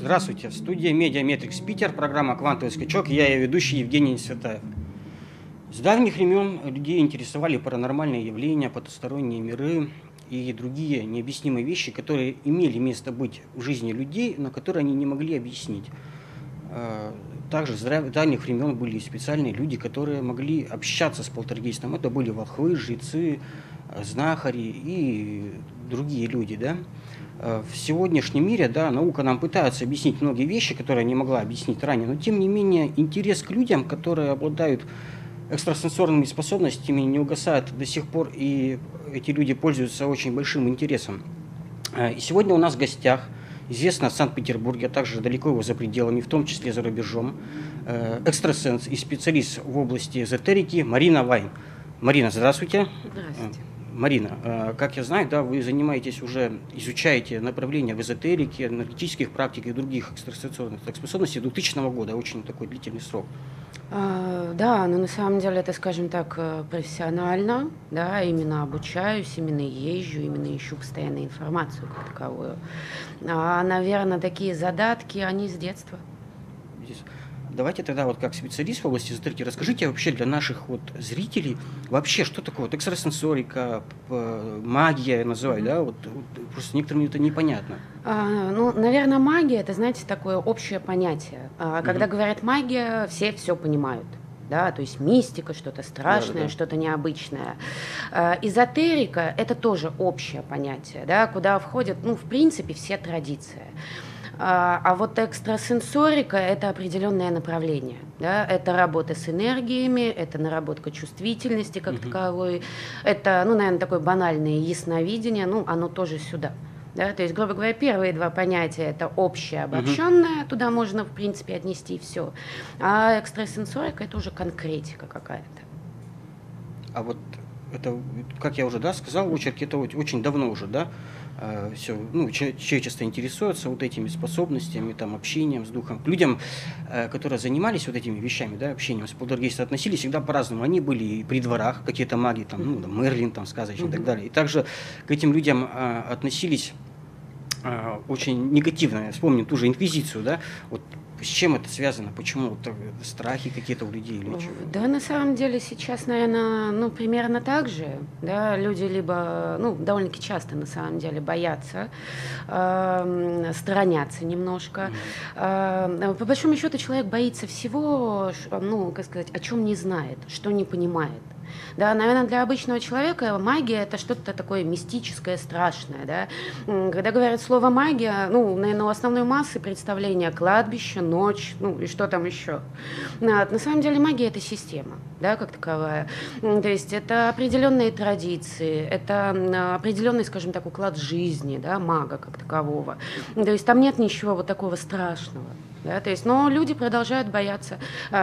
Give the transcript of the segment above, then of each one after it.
Здравствуйте, в студии Медиаметрикс Питер, программа «Квантовый скачок», я ее ведущий Евгений Светаев. С давних времен людей интересовали паранормальные явления, потусторонние миры и другие необъяснимые вещи, которые имели место быть в жизни людей, но которые они не могли объяснить. Также с давних времен были специальные люди, которые могли общаться с полтергейстом. Это были волхвы, жрецы, знахари и другие люди, да. В сегодняшнем мире, да, наука нам пытается объяснить многие вещи, которые не могла объяснить ранее, но тем не менее интерес к людям, которые обладают экстрасенсорными способностями, не угасает до сих пор, и эти люди пользуются очень большим интересом. И сегодня у нас в гостях, известно в Санкт-Петербурге, а также далеко его за пределами, в том числе за рубежом, экстрасенс и специалист в области эзотерики Марина Вайн. Марина, здравствуйте. Здравствуйте. Марина, как я знаю, да, вы занимаетесь уже, изучаете направления в эзотерике, энергетических практиках и других экстрасенсорных способностей 2000 года, очень такой длительный срок. Да, но на самом деле это, скажем так, профессионально, да, именно обучаюсь, именно езжу, именно ищу постоянно информацию как таковую. Наверное, такие задатки, они с детства. Давайте тогда вот как специалист в области эзотерики расскажите вообще для наших вот зрителей вообще, что такое вот экстрасенсорика, магия, я называю, да, вот просто некоторым это непонятно. Ну, наверное, магия – это, знаете, такое общее понятие. Когда говорят магия, все понимают. Да, то есть мистика, что-то страшное, да. Что-то необычное. Эзотерика – это тоже общее понятие, да, куда входят, ну, в принципе, все традиции. А вот экстрасенсорика – это определенное направление. Да? Это работа с энергиями, это наработка чувствительности как таковой. Это, ну, наверное, такое банальное ясновидение, ну, оно тоже сюда. Да? То есть, грубо говоря, первые два понятия – это общее, обобщенное, туда можно, в принципе, отнести все. А экстрасенсорика – это уже конкретика какая-то. А вот это, как я уже, да, сказал, в очерке, это очень давно уже, да? Все, ну, человечество интересуется вот этими способностями, там, общением с духом. К людям, которые занимались вот этими вещами, да, общением с полтергейстом, относились всегда по-разному. Они были и при дворах, какие-то маги, там, ну, там, Мерлин, там, сказочный и так далее. И также к этим людям относились очень негативно. Вспомним ту же инквизицию, да, вот. С чем это связано? Почему вот страхи какие-то у людей или чего? Да, на самом деле сейчас, наверное, ну, примерно так же. Да, люди либо, ну, довольно-таки часто, на самом деле, боятся, сторонятся немножко. По большому счету, человек боится всего, ну, как сказать, о чем не знает, что не понимает. Да, наверное, для обычного человека магия – это что-то такое мистическое, страшное. Да? Когда говорят слово «магия», ну, наверное, у основной массы представления кладбище, ночь, ну, и что там еще. На самом деле магия – это система, да, как таковая. То есть это определенные традиции, это определенный, скажем так, уклад жизни, да, мага как такового. То есть там нет ничего вот такого страшного. Да, то есть, но люди продолжают бояться,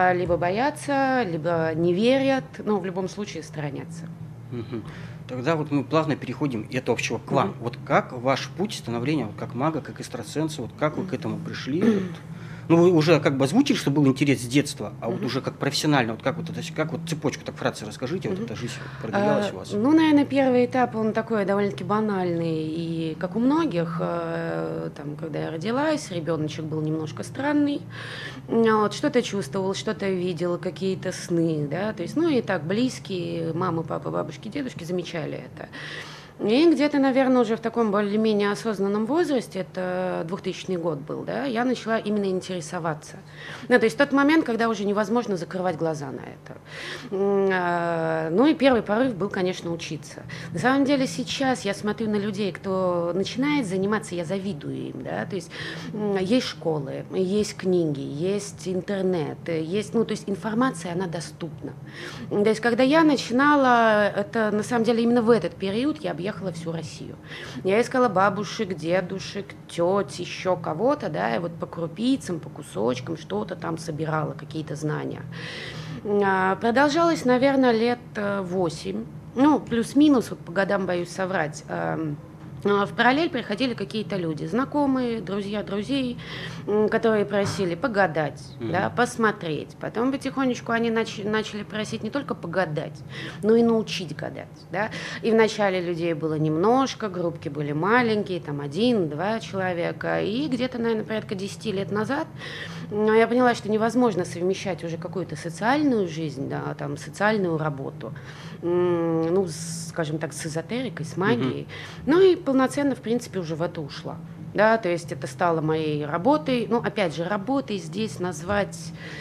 либо не верят, но в любом случае сторонятся. Тогда вот мы плавно переходим от общего к вам. Вот как ваш путь становления, вот как мага, как экстрасенса, вот как вы к этому пришли? Вот. Ну, вы уже как бы озвучили, что был интерес с детства, а вот уже как профессионально, вот как вот это, как вот цепочку так вкратце расскажите, вот эта жизнь продвигалась у вас. Ну, наверное, первый этап, он такой довольно-таки банальный, и как у многих, там, когда я родилась, ребеночек был немножко странный, вот, что-то чувствовал, что-то видел, какие-то сны, да, то есть, ну, и так близкие, мамы, папы, бабушки, дедушки замечали это. И где-то, наверное, уже в таком более-менее осознанном возрасте, это 2000 год был, да, я начала именно интересоваться. Ну, то есть тот момент, когда уже невозможно закрывать глаза на это. Ну и первый порыв был, конечно, учиться. На самом деле сейчас я смотрю на людей, кто начинает заниматься, я завидую им, да, то есть есть школы, есть книги, есть интернет, есть, ну, то есть информация, она доступна. То есть когда я начинала, это на самом деле именно в этот период я объехала всю Россию. Я искала бабушек, дедушек, теть, еще кого-то, да, и вот по крупицам, по кусочкам что-то там собирала, какие-то знания. Продолжалось, наверное, лет 8, ну, плюс-минус, вот по годам боюсь соврать. В параллель приходили какие-то люди, знакомые, друзья друзей, которые просили погадать, да, посмотреть. Потом потихонечку они начали просить не только погадать, но и научить гадать. Да. И вначале людей было немножко, группки были маленькие, там 1-2 человека. И где-то, наверное, порядка 10 лет назад я поняла, что невозможно совмещать уже какую-то социальную жизнь, да, там, социальную работу, ну, скажем так, с эзотерикой, с магией. Ну и полноценно, в принципе, уже в это ушла. Да, то есть это стало моей работой. Ну, опять же, работой здесь назвать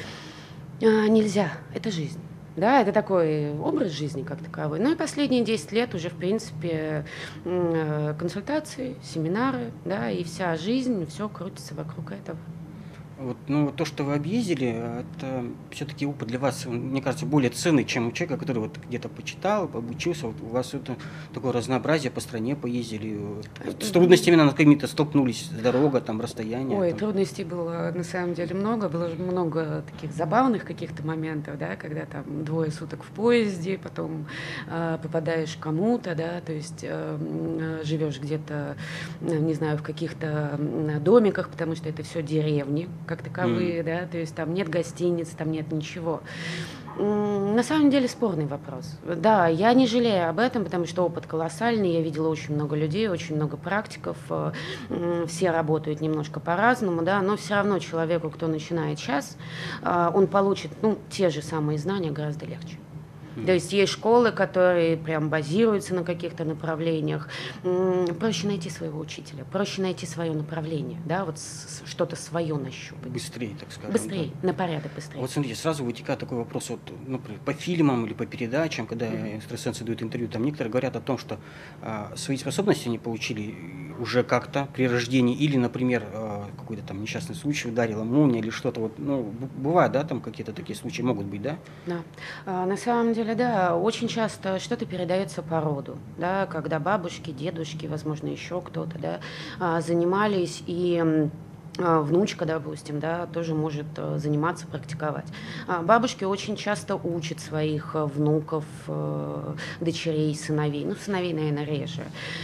нельзя. Это жизнь. Да, это такой образ жизни как таковой. Ну и последние 10 лет уже, в принципе, консультации, семинары, да, и вся жизнь, все крутится вокруг этого. Вот, ну, то, что вы объездили, это все-таки опыт для вас, мне кажется, более ценный, чем у человека, который вот где-то почитал, обучился. Вот у вас это такое разнообразие, по стране поездили. С трудностями над какими-то столкнулись, дорога, там, расстояние. Ой, там. Трудностей было на самом деле много. Было много таких забавных каких-то моментов, да, когда там 2 суток в поезде, потом попадаешь к кому-то, да, то есть живешь где-то, не знаю, в каких-то домиках, потому что это все деревни как таковые, да, то есть там нет гостиниц, там нет ничего. На самом деле спорный вопрос. Да, я не жалею об этом, потому что опыт колоссальный, я видела очень много людей, очень много практиков, все работают немножко по-разному, да, но все равно человеку, кто начинает сейчас, он получит, ну, те же самые знания гораздо легче. То есть есть школы, которые прям базируются на каких-то направлениях. Проще найти своего учителя, проще найти свое направление, да, вот что-то свое нащупать. Быстрее, так скажем. Быстрее, да. на порядок быстрее. Вот смотрите, сразу вытекает такой вопрос, вот, например, по фильмам или по передачам, когда экстрасенсы дают интервью, там некоторые говорят о том, что свои способности они получили уже как-то при рождении, или, например, какой-то там несчастный случай, ударила молния или что-то, вот, ну, бывает, да, там какие-то такие случаи могут быть, да? Да, на самом деле, да, очень часто что-то передается по роду, да, когда бабушки, дедушки, возможно, еще кто-то, да, занимались, и внучка, допустим, да, тоже может заниматься, практиковать. Бабушки очень часто учат своих внуков, дочерей, сыновей. Ну, сыновей, наверное, реже.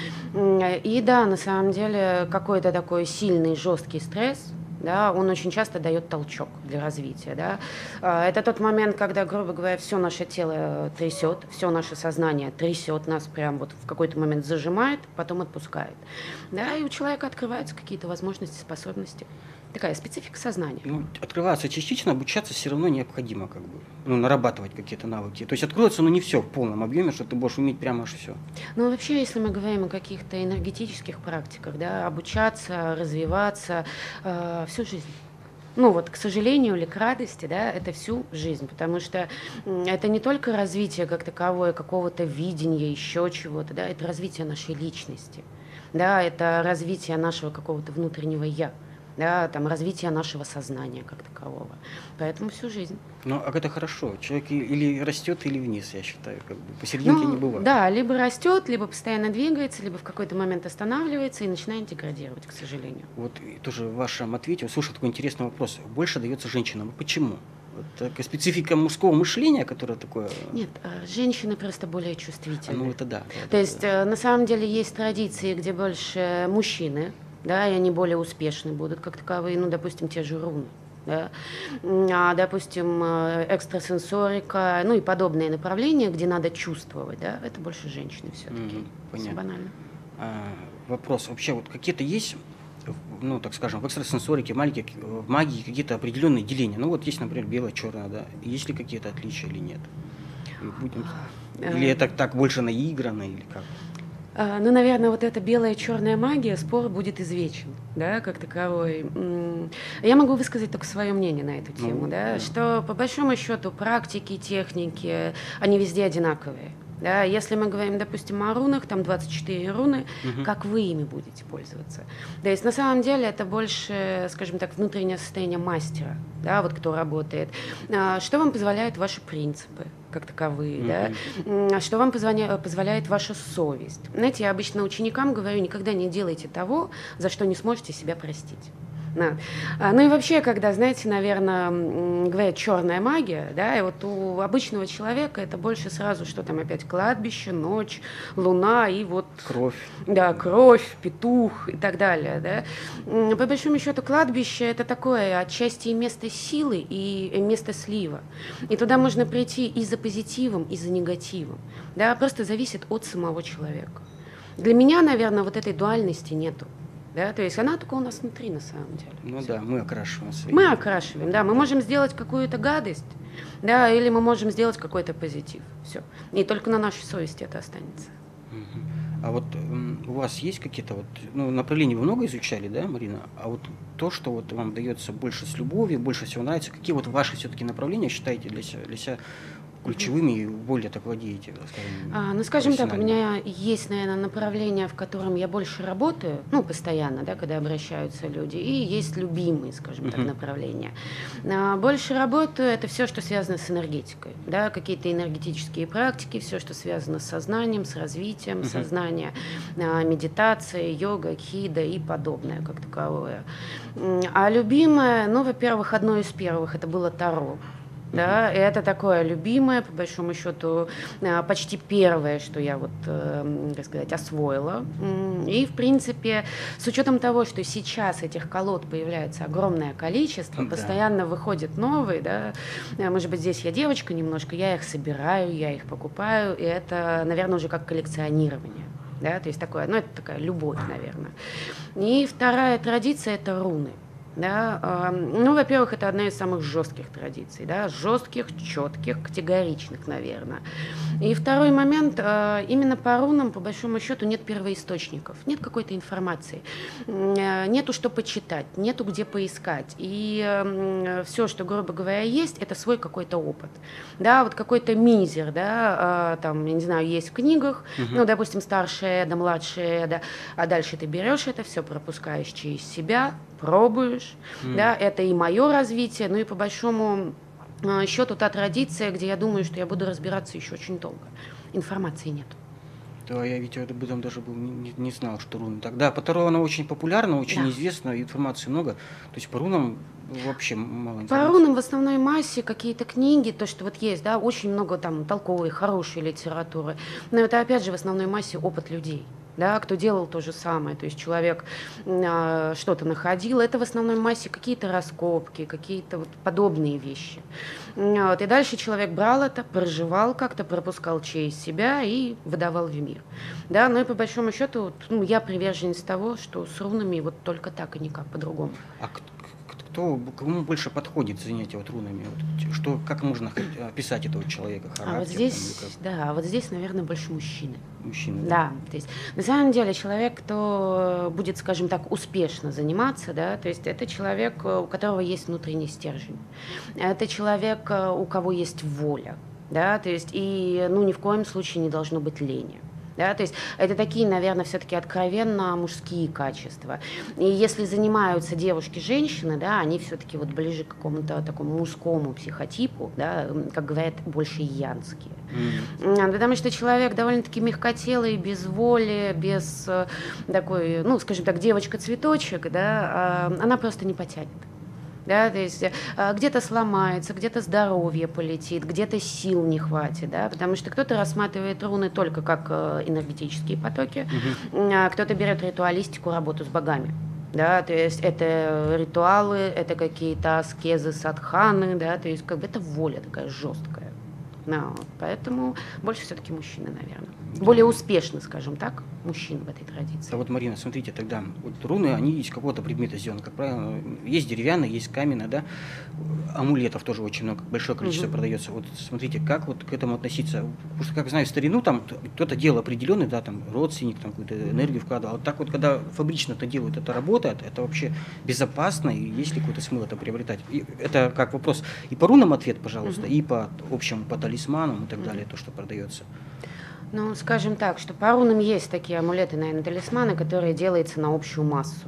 И да, на самом деле, какой-то такой сильный, жесткий стресс, да, он очень часто дает толчок для развития. Да. Это тот момент, когда, грубо говоря, все наше тело трясет, все наше сознание трясет, нас прям вот в какой-то момент зажимает, потом отпускает. Да, и у человека открываются какие-то возможности, способности. Такая специфика сознания. Ну, открываться частично, обучаться все равно необходимо, как бы, ну, нарабатывать какие-то навыки. То есть откроется, но не все в полном объеме, что ты будешь уметь прямо аж все. Ну, вообще, если мы говорим о каких-то энергетических практиках, да, обучаться, развиваться всю жизнь. Ну вот, к сожалению или к радости, да, это всю жизнь, потому что это не только развитие как таковое, какого-то видения, еще чего-то, да, это развитие нашей личности, да, это развитие нашего какого-то внутреннего «я». Да, там, развитие нашего сознания как такового. Поэтому всю жизнь. Ну, а это хорошо. Человек или растет, или вниз, я считаю. Как бы. Посерединке не бывает. Да, либо растет, либо постоянно двигается, либо в какой-то момент останавливается и начинает деградировать, к сожалению. Вот тоже в вашем ответе услышал такой интересный вопрос. Больше дается женщинам. Почему? Вот такая специфика мужского мышления, которое такое... Нет, женщины просто более чувствительны. Ну, это да. То есть, на самом деле, есть традиции, где больше мужчины, да, и они более успешны будут как таковые, ну, допустим, те же руны, да, допустим, экстрасенсорика, ну, и подобные направления, где надо чувствовать, да, это больше женщины все-таки. Все банально. Вопрос, вообще, вот какие-то есть, ну, так скажем, в экстрасенсорике, в магии какие-то определенные деления? Ну, вот есть, например, белое, черное, да, есть ли какие-то отличия или нет? Или это так больше наиграно, или как? Ну, наверное, вот эта белая и черная магия, спор будет извечен, да, как таковой. Я могу высказать только свое мнение на эту тему, да, что по большому счету практики, техники, они везде одинаковые. Да, если мы говорим, допустим, о рунах, там 24 руны, как вы ими будете пользоваться? То есть на самом деле это больше, скажем так, внутреннее состояние мастера, да, вот кто работает. Что вам позволяют ваши принципы как таковые, да? Что вам позволяет ваша совесть? Знаете, я обычно ученикам говорю, никогда не делайте того, за что не сможете себя простить. Да. Ну и вообще, когда, знаете, наверное, говорят черная магия, да, и вот у обычного человека это больше сразу, что там опять кладбище, ночь, луна и вот... Кровь. Да, кровь, петух и так далее, да. По большому счету кладбище это такое отчасти и место силы, и место слива. И туда можно прийти и за позитивом, и за негативом, да, просто зависит от самого человека. Для меня, наверное, вот этой дуальности нету. Да, то есть она только у нас внутри, на самом деле. Ну всё. Да, мы окрашиваем свои. Мы окрашиваем, да. Мы можем сделать какую-то гадость, да, или мы можем сделать какой-то позитив. Все. И только на нашей совести это останется. А вот у вас есть какие-то вот, ну, направления вы много изучали, да, Марина? А вот то, что вот вам дается больше с любовью, больше всего нравится, какие вот ваши все-таки направления считаете для себя ключевыми и более так владеете, скажем, Ну, скажем так, у профессионально? меня есть, наверное, направление, в котором я больше работаю, ну, постоянно, да, когда обращаются люди, и есть любимые, скажем так, направления. Больше работаю, это все, что связано с энергетикой, да, какие-то энергетические практики, все, что связано с сознанием, с развитием сознания, медитация, йога, кхида и подобное, как таковое. А любимое, ну, во-первых, одно из первых, это было Таро. Да, и это такое любимое, по большому счету, почти первое, что я вот, как сказать, освоила. И, в принципе, с учетом того, что сейчас этих колод появляется огромное количество, постоянно выходят новые, да, может быть, здесь я девочка немножко, я их собираю, я их покупаю, и это, наверное, уже как коллекционирование. Да, то есть такое, ну, это такая любовь, наверное. И вторая традиция – это руны. Да, ну, во-первых, это одна из самых жестких традиций, да, жестких, четких, категоричных, наверное. И второй момент, именно по рунам, по большому счету, нет первоисточников, нет какой-то информации, нету что почитать, нету где поискать. И все, что, грубо говоря, есть, это свой какой-то опыт. Да, вот какой-то мизер, да, там, я не знаю, есть в книгах, ну, допустим, старшая Эда, младшая Эда, а дальше ты берешь это все, пропускаешь через себя, пробуешь, да, это и мое развитие, ну и по большому счету та традиция, где я думаю, что я буду разбираться еще очень долго. Информации нет. Да, я ведь об этом даже был, не знал, что руны. Тогда по Таро она очень популярна, очень известна, информации много. То есть по рунам вообще мало По информации. рунам в основной массе какие-то книги, то, что вот есть, да, очень много там толковой, хорошей литературы. Но это опять же в основной массе опыт людей. Да, кто делал то же самое, то есть человек что-то находил, это в основной массе какие-то раскопки, какие-то вот подобные вещи. Вот. И дальше человек брал это, проживал как-то, пропускал через себя и выдавал в мир. Да, но и по большому счету, ну, я приверженец того, что с рунами вот только так и никак по-другому. А кому больше подходит занятие вот рунами? Вот, что, как можно описать этого человека, характер? Вот здесь, да, вот здесь, наверное, больше мужчины. Мужчины, да, то есть на самом деле человек, кто будет, скажем так, успешно заниматься, да, то есть это человек, у которого есть внутренний стержень, это человек, у кого есть воля, да, то есть и, ну, ни в коем случае не должно быть лени. Да, то есть это такие, наверное, все-таки откровенно мужские качества. И если занимаются девушки-женщины, да, они все-таки вот ближе к какому-то такому мужскому психотипу, да, как говорят, больше янские. Потому что человек довольно-таки мягкотелый, без воли, без такой, ну, скажем так, девочка-цветочек, да, она просто не потянет. Да, то есть где-то сломается, где-то здоровье полетит, где-то сил не хватит, да, потому что кто-то рассматривает руны только как энергетические потоки, а кто-то берет ритуалистику, работу с богами. Да, то есть это ритуалы, это какие-то аскезы, садханы, да, то есть как бы это воля такая жесткая. No, поэтому больше все-таки мужчины, наверное. Более успешны, скажем так, мужчины в этой традиции. Да вот, Марина, смотрите, тогда вот руны, они из какого-то предмета сделаны, как правило, есть деревянные, есть каменные, да, амулетов тоже очень много, большое количество продается. Вот смотрите, как вот к этому относиться, потому что, как знаю, в старину там кто-то делал определенный, да, там родственник там какую-то энергию вкладывал, а вот так вот, когда фабрично это делают, это работает, это вообще безопасно, и есть ли какой-то смысл это приобретать? И это как вопрос и по рунам ответ, пожалуйста, и по общему, по талисманам и так далее, то, что продается. Ну, скажем так, что по рунам есть такие амулеты, наверное, талисманы, которые делаются на общую массу.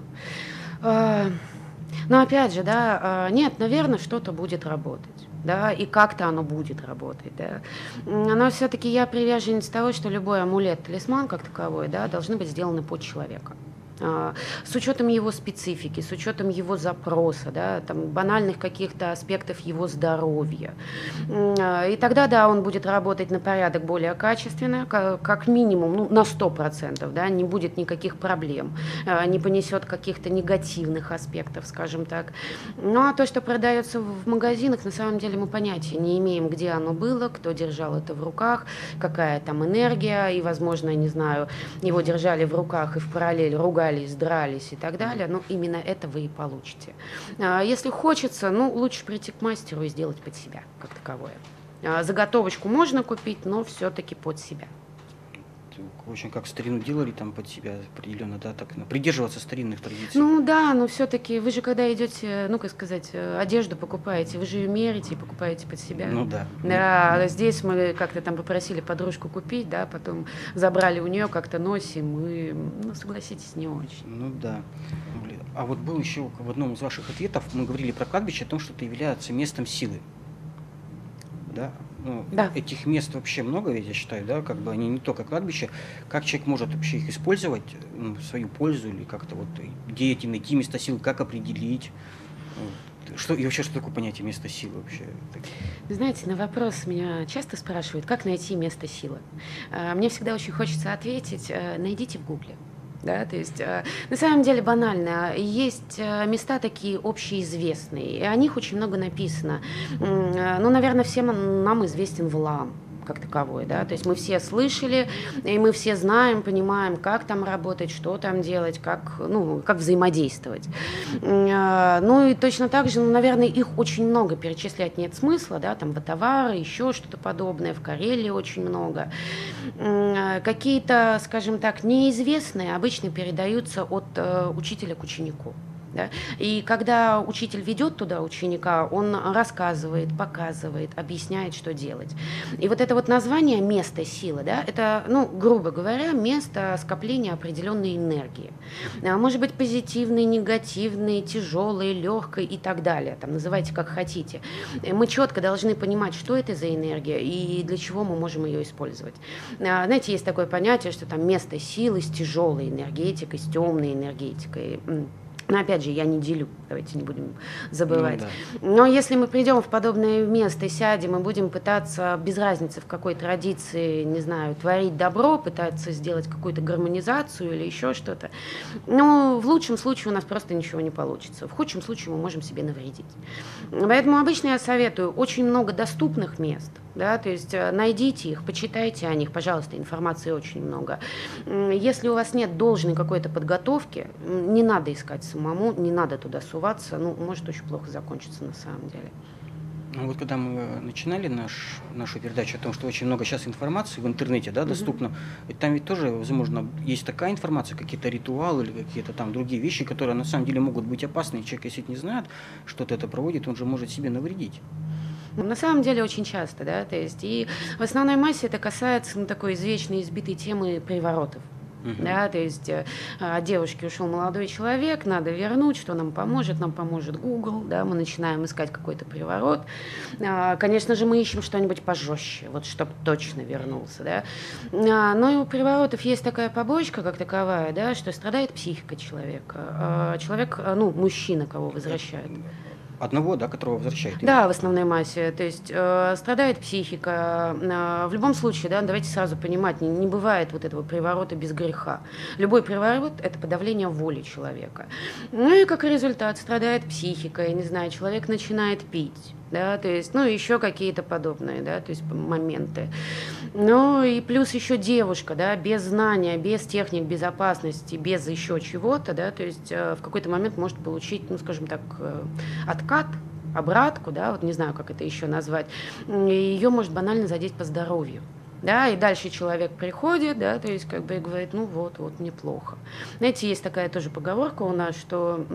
Но опять же, да, нет, наверное, что-то будет работать, да, и как-то оно будет работать, да. Но все-таки я приверженец того, что любой амулет, талисман как таковой, да, должны быть сделаны под человека. с учетом его специфики, с учетом его запроса, да, там, банальных каких-то аспектов его здоровья. И тогда, да, он будет работать на порядок более качественно, как минимум, ну, на 100%, да, не будет никаких проблем, не понесет каких-то негативных аспектов, скажем так. Ну, а то, что продается в магазинах, на самом деле мы понятия не имеем, где оно было, кто держал это в руках, какая там энергия, и, возможно, не знаю, его держали в руках и в параллель ругались, дрались и так далее, но именно это вы и получите. Если хочется, ну, лучше прийти к мастеру и сделать под себя, как таковое. Заготовочку можно купить, но все-таки под себя. В общем, как старину делали там под себя определенно, да, так, придерживаться старинных традиций. Ну да, но все-таки вы же, когда идете, ну, как сказать, одежду покупаете, вы же ее мерите и покупаете под себя. Ну да. Да, здесь мы как-то там попросили подружку купить, да, потом забрали у нее, как-то носим, и, ну, согласитесь, не очень. Ну да. А вот был еще в одном из ваших ответов, мы говорили про кладбище, о том, что это является местом силы. Да? Ну, Да. этих мест вообще много, ведь я считаю, да, как бы они не только кладбище. Как человек может вообще их использовать, ну, в свою пользу, или как-то вот, где эти найти места силы, как определить? Что, и вообще, что такое понятие места силы вообще? Вы знаете, на вопрос меня часто спрашивают, как найти место силы. Мне всегда очень хочется ответить, найдите в Гугле. Да, то есть, на самом деле банально, есть места такие общеизвестные, и о них очень много написано. Ну, наверное, всем нам известен Валаам как таковой, да, то есть мы все слышали, и мы все знаем, понимаем, как там работать, что там делать, как, ну, как взаимодействовать. Ну и точно так же, ну, наверное, их очень много, перечислять нет смысла, да, там Ватавара, еще что-то подобное, в Карелии очень много. Какие-то, скажем так, неизвестные обычно передаются от учителя к ученику. Да? И когда учитель ведет туда ученика, он рассказывает, показывает, объясняет, что делать. И вот это вот название «место силы», да, это, ну, грубо говоря, место скопления определенной энергии. Может быть позитивной, негативной, тяжелой, легкой и так далее. Там, называйте как хотите. Мы четко должны понимать, что это за энергия и для чего мы можем ее использовать. Знаете, есть такое понятие, что там место силы с тяжелой энергетикой, с темной энергетикой. Но опять же, я не делю, давайте не будем забывать. Ну, да. Но если мы придем в подобное место, сядем и будем пытаться, без разницы в какой традиции, не знаю, творить добро, пытаться сделать какую-то гармонизацию или еще что-то, ну, в лучшем случае у нас просто ничего не получится. В худшем случае мы можем себе навредить. Поэтому обычно я советую очень много доступных мест. Да, то есть найдите их, почитайте о них, пожалуйста, информации очень много. Если у вас нет должной какой-то подготовки, не надо искать самому, не надо туда суваться, ну, может очень плохо закончиться на самом деле. Ну, вот когда мы начинали нашу передачу о том, что очень много сейчас информации в интернете, да, доступно, ведь там ведь тоже, возможно, есть такая информация, какие-то ритуалы или какие-то там другие вещи, которые на самом деле могут быть опасны. И человек, если не знает, что-то это проводит, он же может себе навредить. На самом деле очень часто, да, то есть и в основной массе это касается, ну, такой извечной избитой темы приворотов. Да, то есть от девушки ушел молодой человек, надо вернуть, что нам поможет Google, да, мы начинаем искать какой-то приворот. Конечно же, мы ищем что-нибудь пожестче, вот чтобы точно вернулся, да. Но и у приворотов есть такая побочка, как таковая, да, что страдает психика человека. Человек, ну, мужчина, кого возвращают. Одного, да, которого возвращают? Да, в основной массе. То есть страдает психика. В любом случае, да, давайте сразу понимать, не бывает вот этого приворота без греха. Любой приворот – это подавление воли человека. Ну и как результат страдает психика, я не знаю, человек начинает пить. Да, то есть, ну, еще какие-то подобные, да, то есть моменты. Ну, и плюс еще девушка, да, без знания, без техник безопасности, без еще чего-то, да, то есть в какой-то момент может получить, ну, скажем так, откат, обратку, да, вот не знаю, как это еще назвать, и ее может банально задеть по здоровью. Да, и дальше человек приходит, да, то есть как бы и говорит, ну вот мне плохо. Знаете, есть такая тоже поговорка у нас, что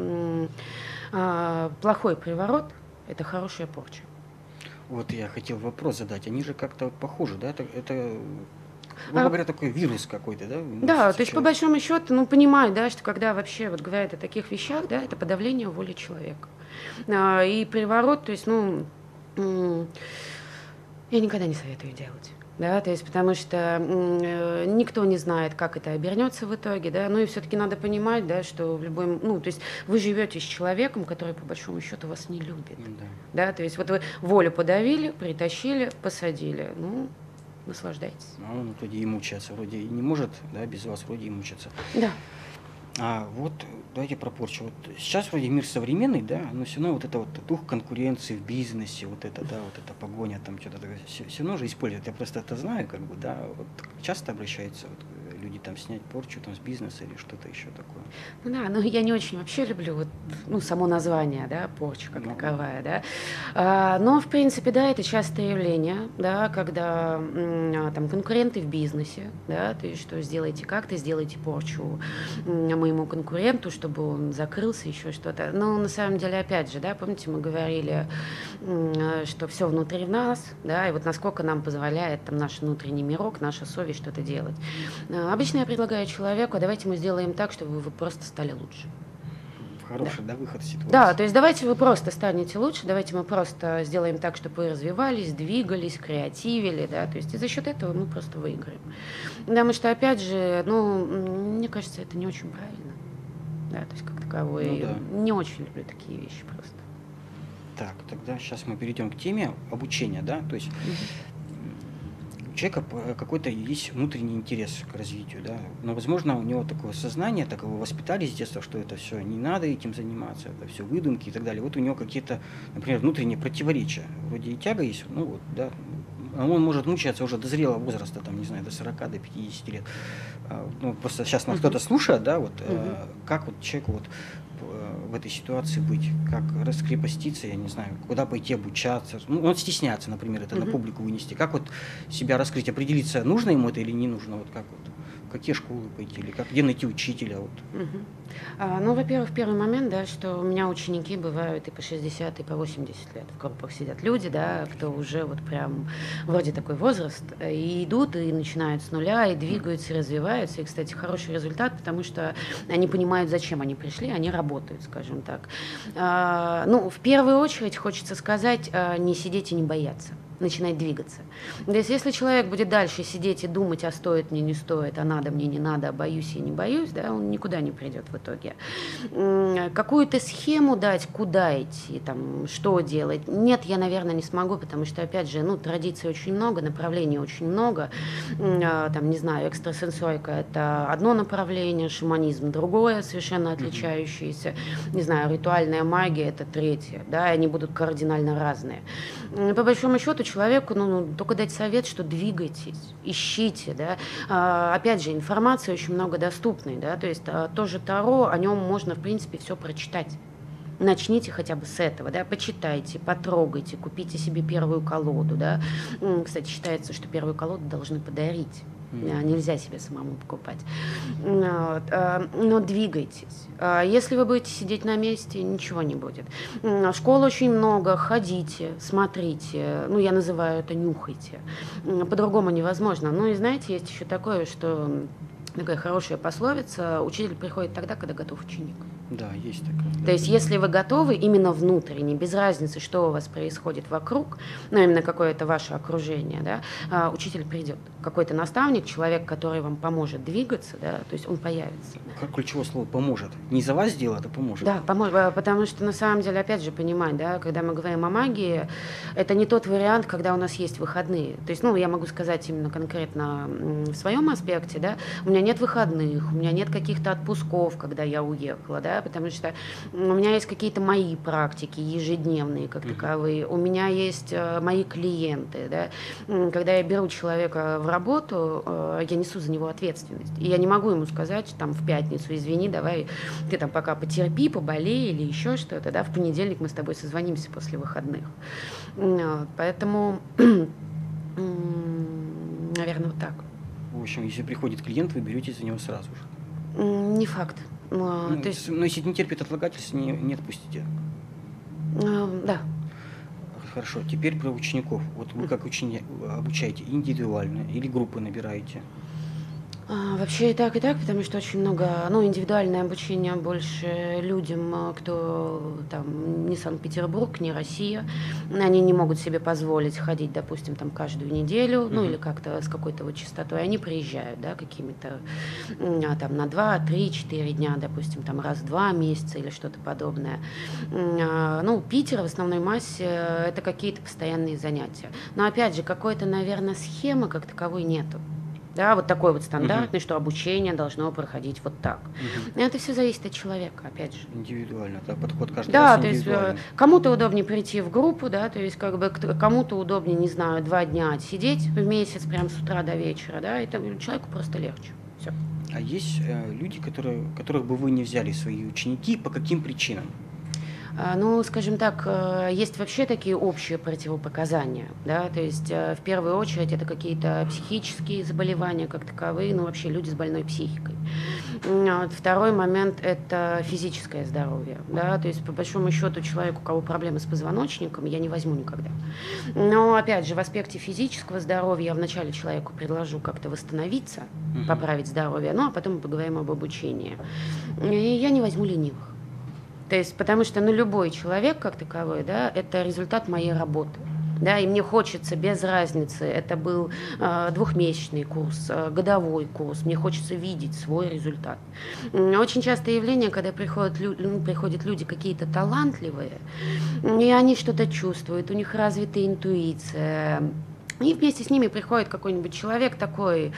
плохой приворот – это хорошая порча. Вот я хотел вопрос задать. Они же как-то похожи, да? Это грубо говоря, такой вирус какой-то, да? Да, то есть по большому счету, ну, понимать, да, что когда вообще вот говорят о таких вещах, да, это подавление воли человека. И приворот, то есть, ну, я никогда не советую делать. Да, то есть потому что никто не знает, как это обернется в итоге, да, ну и все-таки надо понимать, да, что в любой, ну, то есть вы живете с человеком, который по большому счету вас не любит, Да. да, то есть вот вы волю подавили, притащили, посадили, ну, наслаждайтесь. А он вроде и мучается, вроде и не может, да, без вас вроде и мучаться. Да. А вот давайте про порчу. Вот сейчас вроде мир современный, да, но все равно вот это вот дух конкуренции в бизнесе, вот это, да, вот эта погоня, там что-то такое, все равно же используют. Я просто это знаю, как бы, да, вот часто обращаются вот, люди там снять порчу там с бизнеса или что-то еще такое. Ну да, но я не очень вообще люблю вот, ну, само название, да, порча как Ну, таковая, да. Но, в принципе, да, это частое явление, да, когда там конкуренты в бизнесе, да, то есть что сделайте как-то, сделайте порчу моему конкуренту, чтобы он закрылся, еще что-то. Но на самом деле, опять же, да, помните, мы говорили, что все внутри нас, да, и вот насколько нам позволяет там наш внутренний мирок, наша совесть что-то делать. Обычно я предлагаю человеку, а давайте мы сделаем так, чтобы вы просто стали лучше. хороший, да, выход из ситуации. Да, то есть давайте вы просто станете лучше, давайте мы просто сделаем так, чтобы вы развивались, двигались, креативили, да, то есть и за счет этого мы просто выиграем. Потому что, опять же, ну, мне кажется, это не очень правильно, да, то есть как таковой, Ну да. не очень люблю такие вещи просто. Так, тогда сейчас мы перейдем к теме обучения, да, то есть у человека какой-то есть внутренний интерес к развитию, да, но, возможно, у него такое сознание, так его воспитали с детства, что это все не надо этим заниматься, это все выдумки и так далее. Вот у него какие-то, например, внутренние противоречия, вроде и тяга есть, ну вот, да, а он может мучаться уже до зрелого возраста, там, не знаю, до 40, до 50 лет. Ну, просто сейчас нас кто-то слушает, да, вот, как вот человеку вот в этой ситуации быть, как раскрепоститься, я не знаю, куда пойти обучаться. Ну, он стесняется, например, это на публику вынести. Как вот себя раскрыть, определиться, нужно ему это или не нужно, вот как вот, в какие школы пойти, или как, где найти учителя, вот. Ну, во-первых, первый момент, да, что у меня ученики бывают и по 60, и по 80 лет. В группах сидят люди, да, кто уже вот прям вроде такой возраст, и идут, и начинают с нуля, и двигаются, и развиваются. И, кстати, хороший результат, потому что они понимают, зачем они пришли, они работают, скажем так. Ну, в первую очередь хочется сказать, не сидеть и не бояться. Начинать двигаться. То есть если человек будет дальше сидеть и думать, а стоит мне, не стоит, а надо мне, не надо, а боюсь я, не боюсь, да, он никуда не придет в итоге. Какую-то схему дать, куда идти, там, что делать, нет, я, наверное, не смогу, потому что, опять же, ну, традиций очень много, направлений очень много, там, не знаю, экстрасенсорика – это одно направление, шаманизм – другое, совершенно отличающееся, не знаю, ритуальная магия – это третье, да, и они будут кардинально разные. По большому счету, человеку только дать совет, что двигайтесь, ищите, да. Опять же, информации очень много доступной, да, то есть тоже Таро, о нем можно, в принципе, все прочитать. Начните хотя бы с этого, да, почитайте, потрогайте, купите себе первую колоду, да. Кстати, считается, что первую колоду должны подарить. Нельзя себе самому покупать. Но двигайтесь. Если вы будете сидеть на месте, ничего не будет. Школ очень много, ходите, смотрите. Ну, я называю это нюхайте. По-другому невозможно. Ну и знаете, есть еще такое, что такая хорошая пословица: учитель приходит тогда, когда готов ученик. Да, есть такое. То есть, если вы готовы именно внутренне, без разницы, что у вас происходит вокруг, ну, именно какое-то ваше окружение, да, учитель придет. Какой-то наставник, человек, который вам поможет двигаться, да, то есть он появится. Как ключевое слово «поможет». Не за вас делает, а поможет. Да, поможет, потому что, на самом деле, опять же, понимать, да, когда мы говорим о магии, это не тот вариант, когда у нас есть выходные. То есть, ну, я могу сказать именно конкретно в своем аспекте, да, у меня нет выходных, у меня нет каких-то отпусков, когда я уехала, да, потому что у меня есть какие-то мои практики ежедневные, как таковые, у меня есть мои клиенты, да, когда я беру человека в работу, я несу за него ответственность, и я не могу ему сказать там в пятницу: извини, давай ты там пока потерпи, поболей или еще что-то, да, в понедельник мы с тобой созвонимся после выходных, поэтому, наверное, вот так. В общем, если приходит клиент, вы берете за него сразу же. Не факт. Ну, То есть, но если не терпит отлагательств, не отпустите. да. Хорошо, теперь про учеников. Вот вы как обучаете индивидуально или группы набираете? Вообще и так, потому что очень много, ну, индивидуальное обучение больше людям, кто там не Санкт-Петербург, не Россия, они не могут себе позволить ходить, допустим, там каждую неделю, ну, или как-то с какой-то вот частотой, они приезжают, да, какими-то там на 2, 3, 4 дня, допустим, там раз в 2 месяца или что-то подобное. Ну, Питер в основной массе это какие-то постоянные занятия. Но опять же, какой-то, наверное, схемы как таковой нету. Да, вот такой вот стандартный, что обучение должно проходить вот так. Это все зависит от человека, опять же. Индивидуально, да, подход каждый Да, раз то есть индивидуальный. кому-то удобнее прийти в группу, да, то есть как бы кому-то удобнее, не знаю, 2 дня отсидеть в месяц, прям с утра до вечера, да, это человеку просто легче. Все. А есть люди, которых бы вы не взяли в свои ученики, по каким причинам? Ну, скажем так, есть вообще такие общие противопоказания, да, то есть в первую очередь это какие-то психические заболевания как таковые, ну, вообще люди с больной психикой. Вот. Второй момент – это физическое здоровье, да, то есть по большому счету человек, у кого проблемы с позвоночником, я не возьму никогда. Но, опять же, в аспекте физического здоровья я вначале человеку предложу как-то восстановиться, поправить здоровье, ну, а потом мы поговорим об обучении. И я не возьму ленивых. То есть, потому что, ну, любой человек, как таковой, да, это результат моей работы. Да, и мне хочется без разницы, это был двухмесячный курс, годовой курс, мне хочется видеть свой результат. Очень частое явление, когда приходят люди какие-то талантливые, и они что-то чувствуют, у них развита интуиция. И вместе с ними приходит какой-нибудь человек такой,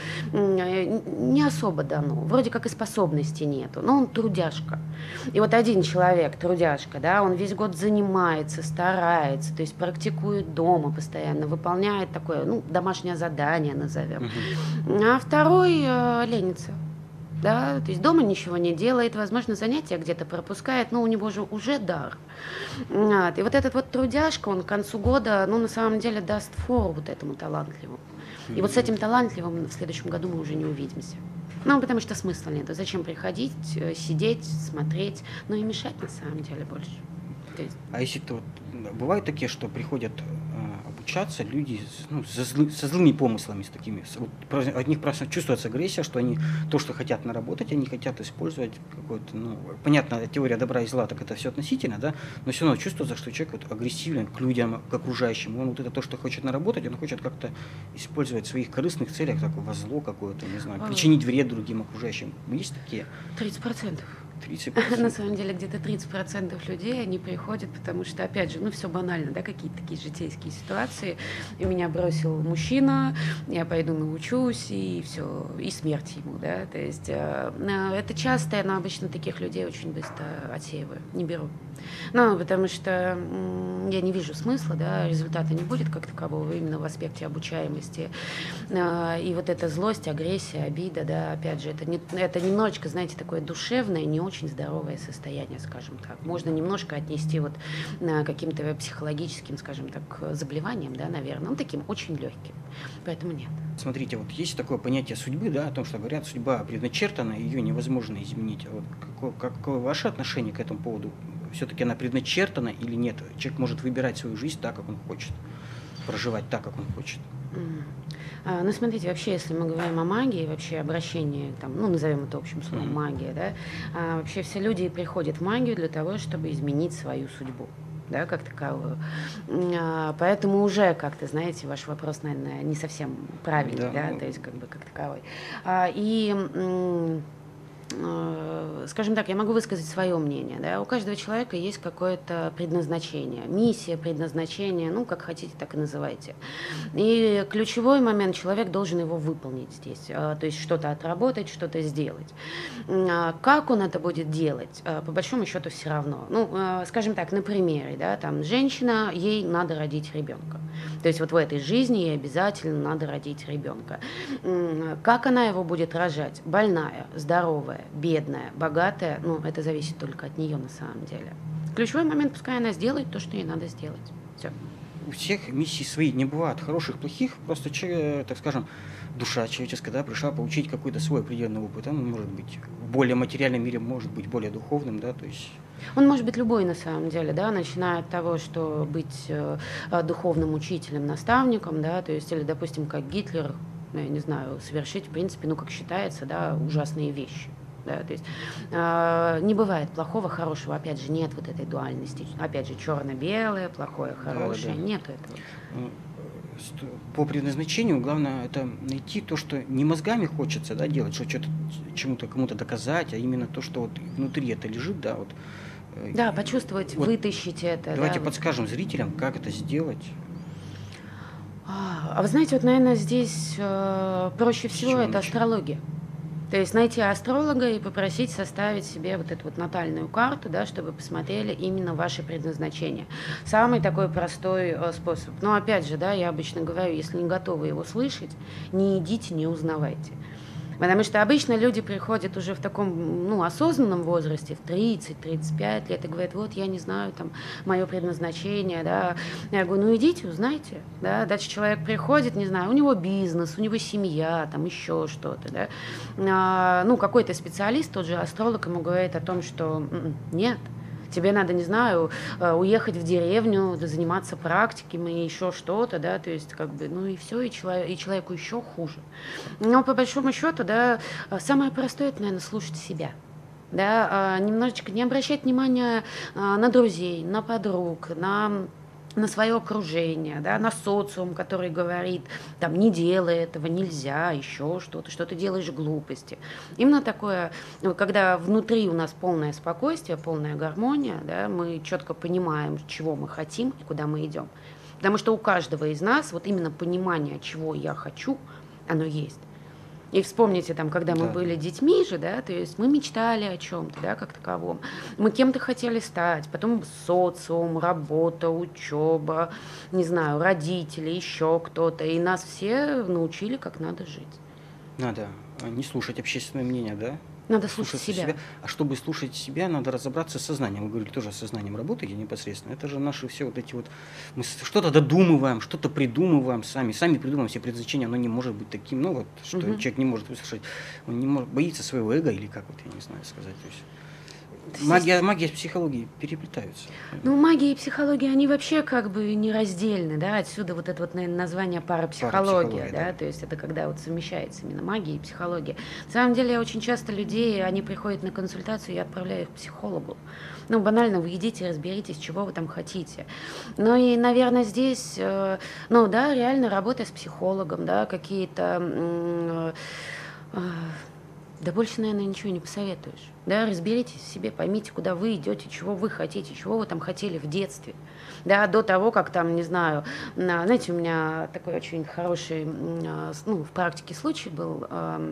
не особо дано, вроде как и способностей нету, но он трудяжка. И вот один человек, трудяжка, да, он весь год занимается, старается, то есть практикует дома постоянно, выполняет такое, ну, домашнее задание назовем. А второй ленится. Да, то есть дома ничего не делает, возможно, занятия где-то пропускает, но у него же уже дар. Вот. И вот этот вот трудяжка, он к концу года, ну, на самом деле, даст фору вот этому талантливому. И вот с этим талантливым в следующем году мы уже не увидимся. Ну, потому что смысла нет. Зачем приходить, сидеть, смотреть, ну и мешать на самом деле больше. А если то бывают такие, что приходят обучаться люди со злыми помыслами, с такими, от них просто чувствуется агрессия, что они то, что хотят наработать, они хотят использовать какое-то, ну, понятно, теория добра и зла, так это все относительно, да, но все равно чувствуется, что человек вот агрессивен к людям, к окружающим, он вот это то, что хочет наработать, он хочет как-то использовать в своих корыстных целях, так, во зло какое-то, не знаю, причинить вред другим окружающим. Есть такие? 30%. 30%. На самом деле где-то 30% людей, они приходят, потому что, опять же, ну все банально, да, какие-то такие житейские ситуации. И меня бросил мужчина, я пойду научусь, и все, и смерть ему, да. То есть это часто, но обычно таких людей очень быстро отсеиваю, не беру. Ну, потому что я не вижу смысла, да, результата не будет как такового именно в аспекте обучаемости. И вот эта злость, агрессия, обида, да, опять же, это немножечко, знаете, такое душевное, не очень здоровое состояние, скажем так. Можно немножко отнести вот каким-то психологическим, скажем так, заболеваниям, да, наверное, ну, таким очень легким. Поэтому нет. Смотрите, вот есть такое понятие судьбы, да, о том, что говорят, судьба предначертана, ее невозможно изменить. Вот какое ваше отношение к этому поводу? Все-таки она предначертана или нет? Человек может выбирать свою жизнь так, как он хочет, проживать так, как он хочет. Ну, смотрите, вообще, если мы говорим о магии, вообще обращении, там, ну, назовем это общим словом магия, да, вообще все люди приходят в магию для того, чтобы изменить свою судьбу, да, как таковую. Поэтому уже как-то, знаете, ваш вопрос, наверное, не совсем правильный, да, то есть как бы как таковой. Скажем так, я могу высказать свое мнение, да, у каждого человека есть какое-то предназначение, миссия, предназначение, ну, как хотите, так и называйте. И ключевой момент, человек должен его выполнить здесь, то есть что-то отработать, что-то сделать. Как он это будет делать, по большому счету все равно. Ну, скажем так, на примере, да, там, женщина, ей надо родить ребенка. То есть вот в этой жизни ей обязательно надо родить ребенка. Как она его будет рожать? Больная, здоровая, бедная, богатая, ну, это зависит только от нее на самом деле. Ключевой момент, пускай она сделает то, что ей надо сделать. Все. У всех миссий свои, не бывает хороших, плохих, просто, так скажем, душа человеческая, да, пришла получить какой-то свой определенный опыт. Он может быть в более материальном мире, может быть более духовным, да, то есть... Он может быть любой на самом деле, да, начиная от того, что быть духовным учителем, наставником, да, то есть, или, допустим, как Гитлер, ну, я не знаю, совершить, в принципе, ну, как считается, да, ужасные вещи. Да, то есть не бывает плохого, хорошего, опять же, нет вот этой дуальности. Опять же, черно-белое, плохое, хорошее, Да-да-да. нет этого. Ну, по предназначению главное это найти то, что не мозгами хочется, да, делать, что что-то чему-то кому-то доказать, а именно то, что вот внутри это лежит, да, вот. Да, почувствовать, Вот вытащить это. давайте Да, подскажем зрителям, как это сделать. вы знаете, вот, наверное, здесь проще С всего чего это начать? астрология. То есть найти астролога и попросить составить себе вот эту вот натальную карту, да, чтобы посмотрели именно ваше предназначение. Самый такой простой способ. Но опять же, да, я обычно говорю, если не готовы его слышать, не идите, не узнавайте. Потому что обычно люди приходят уже в таком, ну, осознанном возрасте, в 30-35 лет, и говорят, вот, я не знаю, там, мое предназначение, да. Я говорю, ну, идите, узнайте, да. Дальше человек приходит, не знаю, у него бизнес, у него семья, там, еще что-то, да. Ну, какой-то специалист, тот же астролог, ему говорит о том, что нет, тебе надо, не знаю, уехать в деревню, заниматься практиками и еще что-то, да, то есть как бы, ну и все, и человеку еще хуже. Но по большому счету, да, самое простое, это, наверное, слушать себя. Да, немножечко не обращать внимания на друзей, на подруг, на свое окружение, да, на социум, который говорит, там, не делай этого, нельзя, еще что-то, что ты делаешь глупости. Именно такое, когда внутри у нас полное спокойствие, полная гармония, да, мы четко понимаем, чего мы хотим и куда мы идем. Потому что у каждого из нас вот именно понимание, чего я хочу, оно есть. И вспомните, там, когда мы Да. были детьми же, да, то есть мы мечтали о чем-то, да, как таковом. Мы кем-то хотели стать, потом социум, работа, учеба, не знаю, родители, еще кто-то. И нас все научили, как надо жить. Надо не слушать общественное мнение, да? Надо слушать Слушаться себя. А чтобы слушать себя, надо разобраться с сознанием. Вы говорили, тоже с сознанием работаете непосредственно. Это же наши все вот эти вот... Мы что-то додумываем, что-то придумываем сами. Сами придумываем все предназначения. Оно не может быть таким, ну вот, что человек не может услышать. Он не может, боится своего эго или как вот, я не знаю сказать. То есть магия с психологией переплетаются. Ну, магия и психология, они вообще как бы нераздельны, да, отсюда вот это вот, наверное, название парапсихология, да, да. то есть это когда вот совмещается именно магия и психология. На самом деле, очень часто людей, они приходят на консультацию, я отправляю их к психологу. Ну, банально, вы идите, разберитесь, чего вы там хотите. Ну и, наверное, здесь, ну да, реально работа с психологом, да, какие-то... Да больше, наверное, ничего не посоветуешь. Да, разберитесь в себе, поймите, куда вы идете, чего вы хотите, чего вы там хотели в детстве. Да, до того, как там, не знаю, знаете, у меня такой очень хороший, ну, в практике случай был.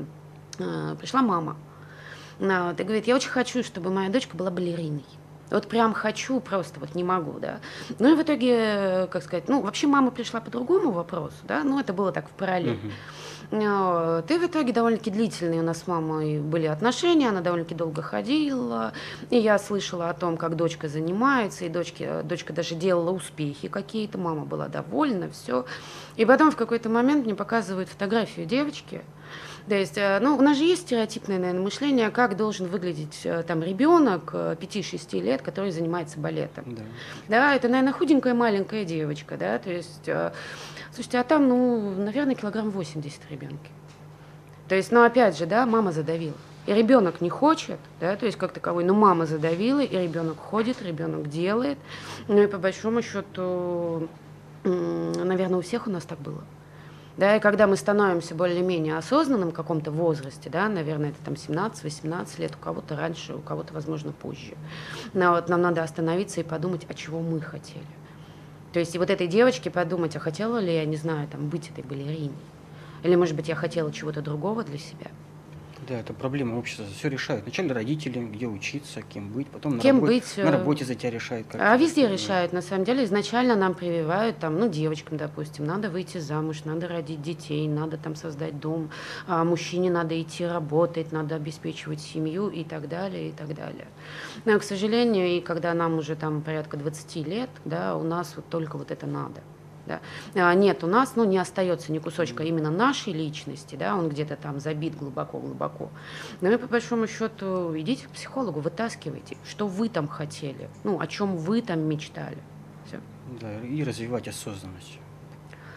Пришла мама, и говорит, я очень хочу, чтобы моя дочка была балериной. Вот прям хочу, просто вот не могу, да. Ну и в итоге, как сказать, ну, вообще мама пришла по другому вопросу, да, ну, это было так в параллель. И в итоге довольно-таки длительные у нас с мамой были отношения, она довольно-таки долго ходила, и я слышала о том, как дочка занимается, и дочка даже делала успехи какие-то, мама была довольна, все. И потом в какой-то момент мне показывают фотографию девочки. То есть, ну, у нас же есть стереотипное, наверное, мышление, как должен выглядеть там ребенок 5-6 лет, который занимается балетом. Да. Да, это, наверное, худенькая маленькая девочка, да, то есть, слушайте, а там, ну, наверное, килограмм 80 ребенке. То есть, ну, опять же, да, мама задавила. И ребенок не хочет, да, то есть как таковой, но мама задавила, и ребенок ходит, ребенок делает. Ну и по большому счету, наверное, у всех у нас так было. Да, и когда мы становимся более-менее осознанным в каком-то возрасте, да, наверное, это там 17-18 лет, у кого-то раньше, у кого-то, возможно, позже. Но вот нам надо остановиться и подумать, а чего мы хотели. То есть и вот этой девочке подумать, а хотела ли я, не знаю, там, быть этой балериной? Или, может быть, я хотела чего-то другого для себя? Да, это проблема общества. Все решают. Вначале родители, где учиться, кем быть, потом на работе за тебя решают. Как А везде решают, на самом деле. Изначально нам прививают, там, ну, девочкам, допустим, надо выйти замуж, надо родить детей, надо там создать дом, а мужчине надо идти работать, надо обеспечивать семью и так далее, и так далее. Но, к сожалению, и когда нам уже там порядка 20 лет, да, у нас вот только вот это надо. Да. Нет, у нас, ну, не остается ни кусочка именно нашей личности, да, он где-то там забит глубоко-глубоко. Но и по большому счету идите к психологу, вытаскивайте, что вы там хотели, ну, о чем вы там мечтали. Все. Да, и развивать осознанность.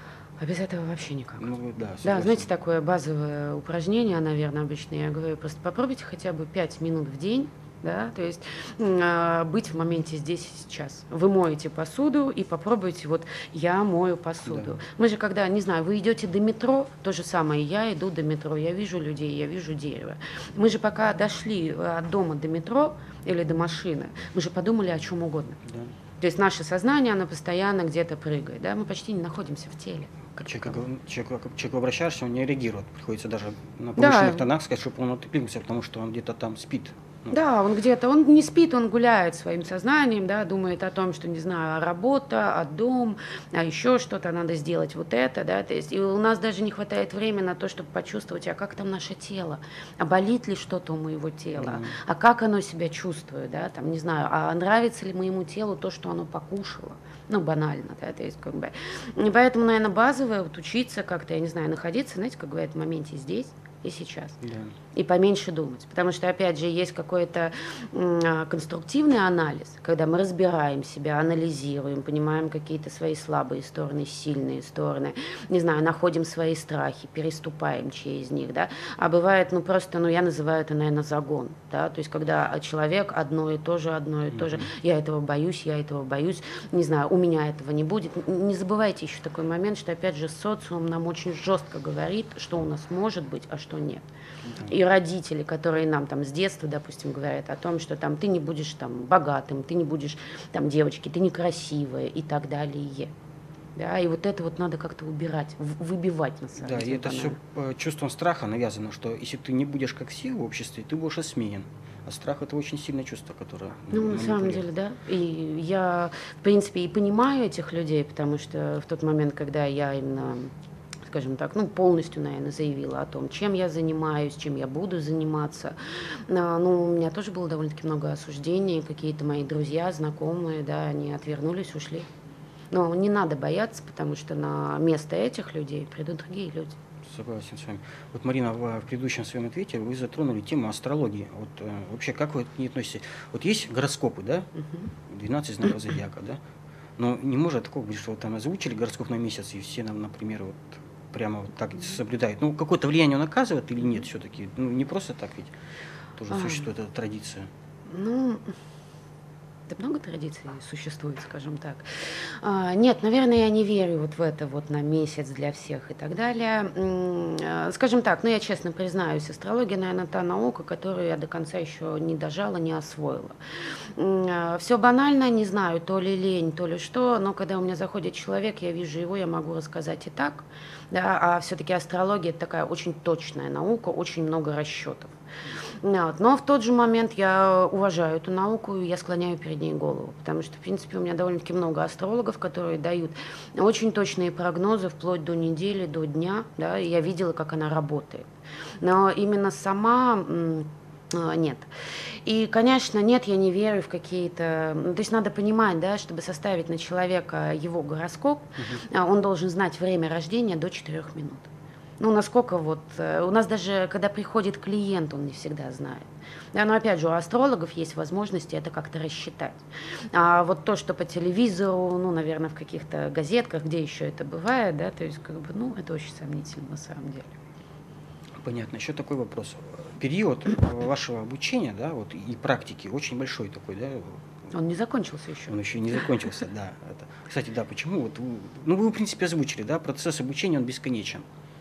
А без этого вообще никак. Ну да, Да, согласен. знаете, такое базовое упражнение, наверное, обычно я говорю, просто попробуйте хотя бы 5 минут в день, да, то есть быть в моменте здесь и сейчас. Вы моете посуду и попробуйте, вот я мою посуду. Да. Мы же когда, не знаю, вы идете до метро, то же самое, я иду до метро, я вижу людей, я вижу дерево. Мы же пока дошли от дома до метро или до машины, мы же подумали о чем угодно. Да. То есть наше сознание, оно постоянно где-то прыгает, да, мы почти не находимся в теле. К человеку обращаешься, он не реагирует. Приходится даже на повышенных Да, тонах сказать, чтобы он откликнулся, потому что он где-то там спит. Ну, да, он где-то, он не спит, он гуляет своим сознанием, да, думает о том, что, не знаю, работа, о дом, а еще что-то надо сделать, вот это, да, то есть и у нас даже не хватает времени на то, чтобы почувствовать, а как там наше тело, а болит ли что-то у моего тела, а как оно себя чувствует, да, там, не знаю, а нравится ли моему телу то, что оно покушало, ну, банально, да, то есть как бы, и поэтому, наверное, базовое, вот учиться как-то, я не знаю, находиться, знаете, как говорят, в моменте здесь и сейчас. да. И поменьше думать. Потому что, опять же, есть какой-то конструктивный анализ, когда мы разбираем себя, анализируем, понимаем какие-то свои слабые стороны, сильные стороны, не знаю, находим свои страхи, переступаем через них, да. А бывает, ну, просто, ну, я называю это, наверное, загон, да, то есть когда человек одно и то же, я этого боюсь, не знаю, у меня этого не будет. Не забывайте еще такой момент, что, опять же, социум нам очень жестко говорит, что у нас может быть, а что нет. И родители, которые нам там с детства, допустим, говорят о том, что там ты не будешь там богатым, ты не будешь там девочки, ты некрасивая и так далее. Да, и вот это вот надо как-то убирать, выбивать на самом Да, и деле. это все чувством страха навязано, что если ты не будешь как все в обществе, ты будешь осмеян. А страх – это очень сильное чувство, которое Ну, на самом деле, да. И я, в принципе, и понимаю этих людей, потому что в тот момент, когда я именно, скажем так, ну, полностью, наверное, заявила о том, чем я занимаюсь, чем я буду заниматься. Ну, у меня тоже было довольно-таки много осуждений, какие-то мои друзья, знакомые, да, они отвернулись, ушли. Но не надо бояться, потому что на место этих людей придут другие люди. Согласен с вами. Вот, Марина, в предыдущем своем ответе вы затронули тему астрологии. Вот вообще, как вы к ней относитесь? Вот есть гороскопы, да? 12 знаков зодиака, да? Но не может такого быть, что вот там озвучили гороскоп на месяц, и все нам, например, вот прямо вот так соблюдают. Ну, какое-то влияние он оказывает или нет все-таки? Ну, не просто так ведь тоже существует эта традиция. Ну, да много традиций существует, скажем так. Нет, наверное, я не верю вот в это вот на месяц для всех и так далее. Скажем так, ну я честно признаюсь, астрология, наверное, та наука, которую я до конца еще не дожала, не освоила. Все банально, не знаю, то ли лень, то ли что, но когда у меня заходит человек, я вижу его, я могу рассказать и так, да, а все-таки астрология это такая очень точная наука, очень много расчетов. Вот. Но в тот же момент я уважаю эту науку, и я склоняю перед ней голову, потому что, в принципе, у меня довольно-таки много астрологов, которые дают очень точные прогнозы вплоть до недели, до дня, да, и я видела, как она работает. Но именно сама нет. И, конечно, нет, я не верю в какие-то... То есть надо понимать, да, чтобы составить на человека его гороскоп, он должен знать время рождения до 4 минут. Ну, насколько вот... У нас даже, когда приходит клиент, он не всегда знает. Да, но опять же, у астрологов есть возможности это как-то рассчитать. А вот то, что по телевизору, ну, наверное, в каких-то газетках, где еще это бывает, да, то есть, как бы, ну, это очень сомнительно на самом деле. Понятно. Еще такой вопрос. Период вашего обучения, да, вот и практики очень большой такой, да? Он не закончился еще. Он еще не закончился, да. Кстати, да, почему? Вот, ну, вы, в принципе, озвучили, да, процесс обучения, он бесконечен.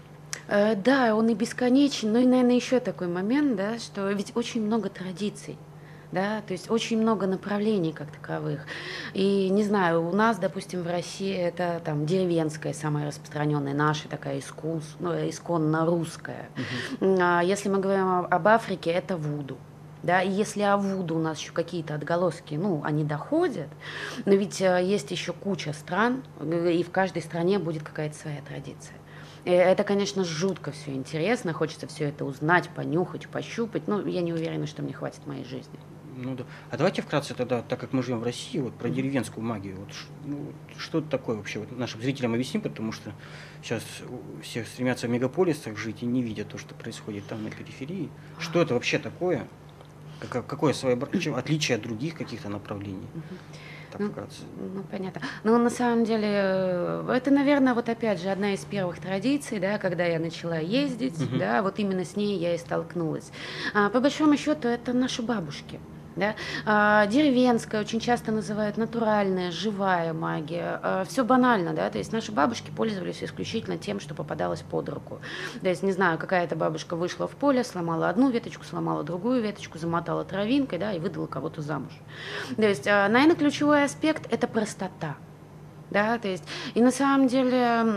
Да, он и бесконечен, но и, наверное, еще такой момент, да, что ведь очень много традиций. Да, то есть очень много направлений как таковых. И не знаю, у нас, допустим, в России это там деревенская, самая распространенная, наша такая исконно русская. Если мы говорим об Африке, это вуду. Да, и если о вуду у нас еще какие-то отголоски, ну, они доходят, но ведь есть еще куча стран, и в каждой стране будет какая-то своя традиция. Это, конечно, жутко все интересно, хочется все это узнать, понюхать, пощупать, но я не уверена, что мне хватит моей жизни. Ну да. А давайте вкратце тогда, так как мы живем в России, вот про деревенскую магию. Вот, что это такое вообще? Вот нашим зрителям объясним, потому что сейчас все стремятся в мегаполисах жить и не видят то, что происходит там на периферии. Что это вообще такое? Какое чем отличие от других каких-то направлений? Так Ну, вкратце. ну, понятно. Но на самом деле, это, наверное, вот опять же одна из первых традиций, да, когда я начала ездить, Мгм. да, вот именно с ней я и столкнулась. По большому счету, это наши бабушки. Да? Деревенская очень часто называют натуральная, живая магия. Все банально, да, то есть наши бабушки пользовались исключительно тем, что попадалось под руку. То есть, не знаю, какая-то бабушка вышла в поле, сломала одну веточку, сломала другую веточку, замотала травинкой, да, и выдала кого-то замуж. То есть, наверное, ключевой аспект – это простота. Да, то есть, и на самом деле,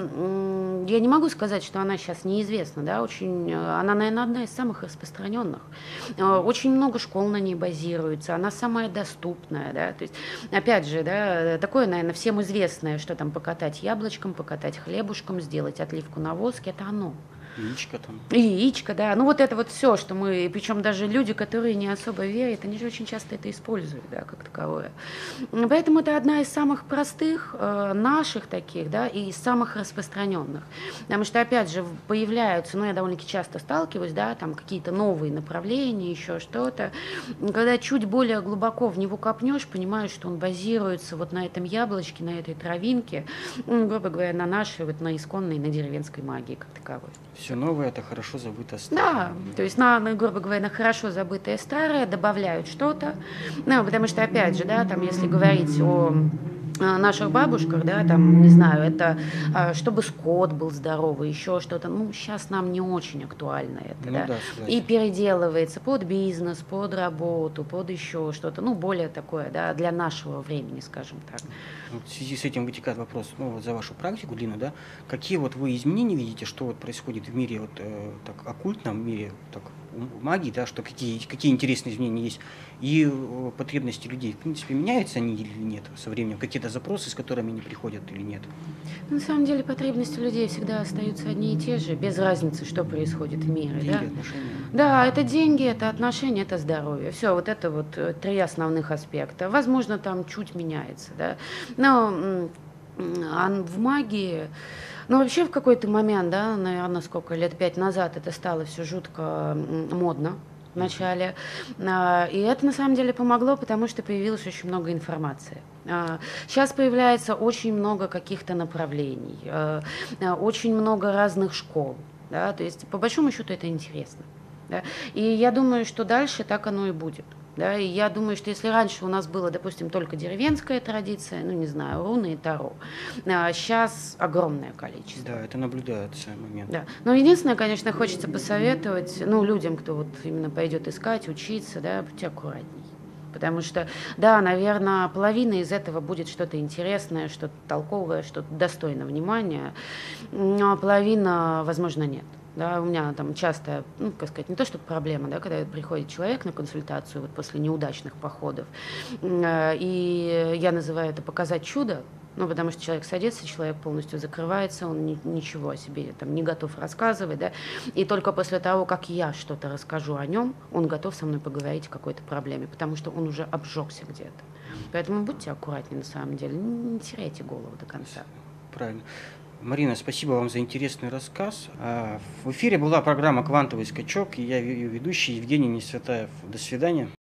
я не могу сказать, что она сейчас неизвестна, да, она, наверное, одна из самых распространенных. Очень много школ на ней базируется, она самая доступная, да, то есть, опять же, да, такое, наверное, всем известное, что там покатать яблочком, покатать хлебушком, сделать отливку на воске, это оно. Яичко там. Яичко, да. Ну, вот это вот все, что мы, причем даже люди, которые не особо верят, они же очень часто это используют, да, как таковое. Поэтому это одна из самых простых, наших таких, да, и самых распространенных. Потому что, опять же, появляются, ну, я довольно-таки часто сталкиваюсь, да, там какие-то новые направления, еще что-то. Когда чуть более глубоко в него копнешь, понимаешь, что он базируется вот на этом яблочке, на этой травинке, грубо говоря, на нашей, вот на исконной, на деревенской магии, как таковой. Все новое — это хорошо забытое Да, старое. то есть грубо говоря, на хорошо забытое старое добавляют что-то. Ну, потому что, опять же, да, там, если говорить о наших бабушках, да, там, не знаю, это чтобы скот был здоровый, еще что-то. Ну, сейчас нам не очень актуально это, Ну да. да, И согласен. переделывается под бизнес, под работу, под еще что-то. Ну, более такое, да, для нашего времени, скажем так. Вот в связи с этим вытекает вопрос, ну, вот за вашу практику длинную, да, какие вот вы изменения видите, что вот происходит в мире, вот так оккультном мире, так, магии, да, что какие интересные изменения есть, и потребности людей, в принципе, меняются они или нет со временем, какие-то запросы, с которыми они приходят или нет? На самом деле потребности людей всегда остаются одни и те же, без разницы, что происходит в мире, да. Деньги, отношения. Да, это деньги, это отношения, это здоровье. Все, вот это вот три основных аспекта. Возможно, там чуть меняется, да. Но в магии, ну, вообще в какой-то момент, да, наверное, сколько, лет 5 назад это стало все жутко модно в начале. И это на самом деле помогло, потому что появилось очень много информации. Сейчас появляется очень много каких-то направлений, очень много разных школ. Да, то есть, по большому счету, это интересно. Да? И я думаю, что дальше так оно и будет. Да? И я думаю, что если раньше у нас было, допустим, только деревенская традиция, ну, не знаю, руны и таро, сейчас огромное количество. Да, это наблюдается момент. Да. Но единственное, конечно, хочется посоветовать, ну, людям, кто вот именно пойдет искать, учиться, да, будьте аккуратней. Потому что, да, наверное, половина из этого будет что-то интересное, что-то толковое, что-то достойное внимания, а половина, возможно, нет. Да, у меня там часто, ну, как сказать, не то чтобы проблема, да, когда приходит человек на консультацию вот после неудачных походов, и я называю это «показать чудо», ну, потому что человек садится, человек полностью закрывается, он ничего о себе там не готов рассказывать, да, и только после того, как я что-то расскажу о нем, он готов со мной поговорить о какой-то проблеме, потому что он уже обжегся где-то. Поэтому будьте аккуратнее на самом деле, не теряйте голову до конца. Правильно. Марина, спасибо вам за интересный рассказ. В эфире была программа «Квантовый скачок», и я ее ведущий Евгений Несветаев. До свидания.